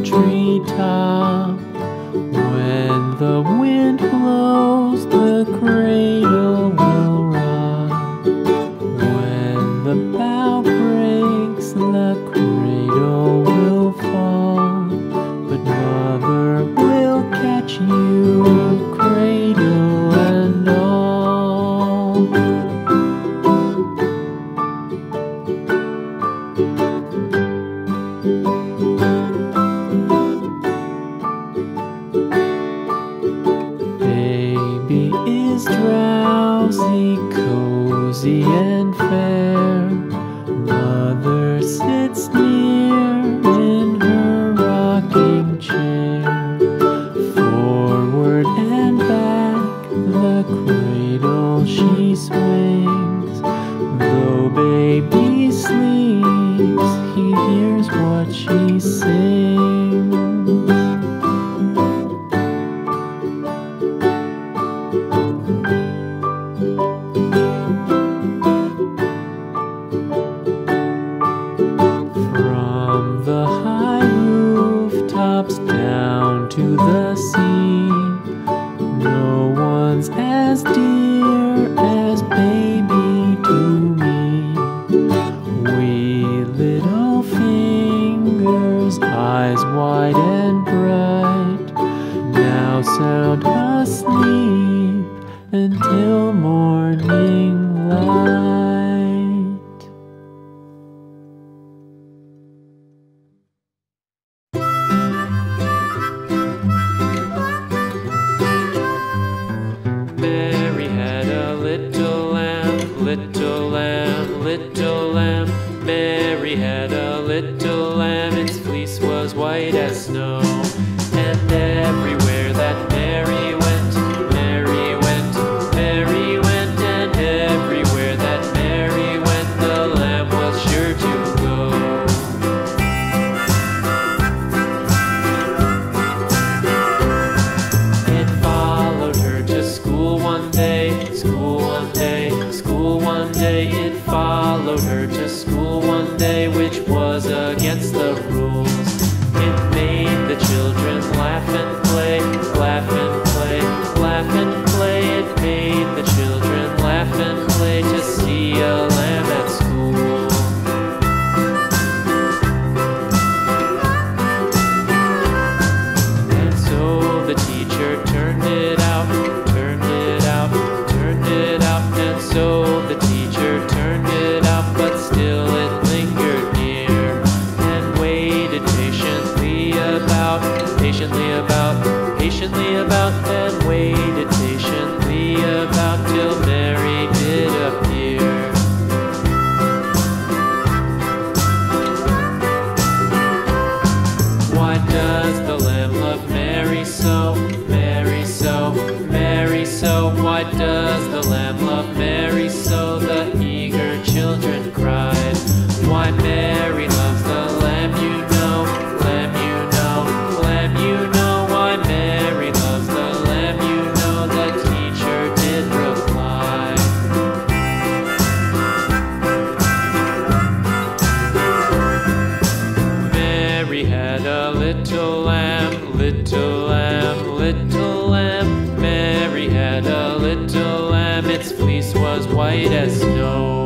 treetop. When the wind blows, the cradle will rock. When the bough breaks, the cradle will fall. But Mother will catch you, cradle and all. Baby is drowsy, cozy and fair. Mother sits near in her rocking chair. Forward and back, the cradle she swings. Though baby sleeps, he hears what she sings. From the high rooftops down to the sea, no one's as dear as baby to me. Wee little fingers, eyes wide and bright, now sound asleep until morning light. Mary had a little lamb, little lamb, little lamb. Mary had a little lamb, its fleece was white as snow. And everywhere that Mary went, Mary went, Mary went. And everywhere that Mary went, the lamb was sure to go. It followed her to school one day, school one day, school one day. It followed her to school one day, which was against the rules. It made the children laugh and play, laugh and play, laugh and play. It made the children laugh and play to see a lamb at school. And so the teacher turned it out, turned it out, turned it out. And so the teacher turned it out, but still it lingered near and waited patiently about, patiently about, patiently about, and waited patiently about till Mary did appear. Why does the lamb love Mary so, Mary so, Mary so? Why does the lamb love Mary so? The eager children cried. Why Mary loves the lamb, you know, lamb, you know, lamb, you know. Why Mary loves the lamb, you know, the teacher did reply. Mary had a little lamb, little lamb, little lamb. Mary had a little lamb, its fleece was white as snow.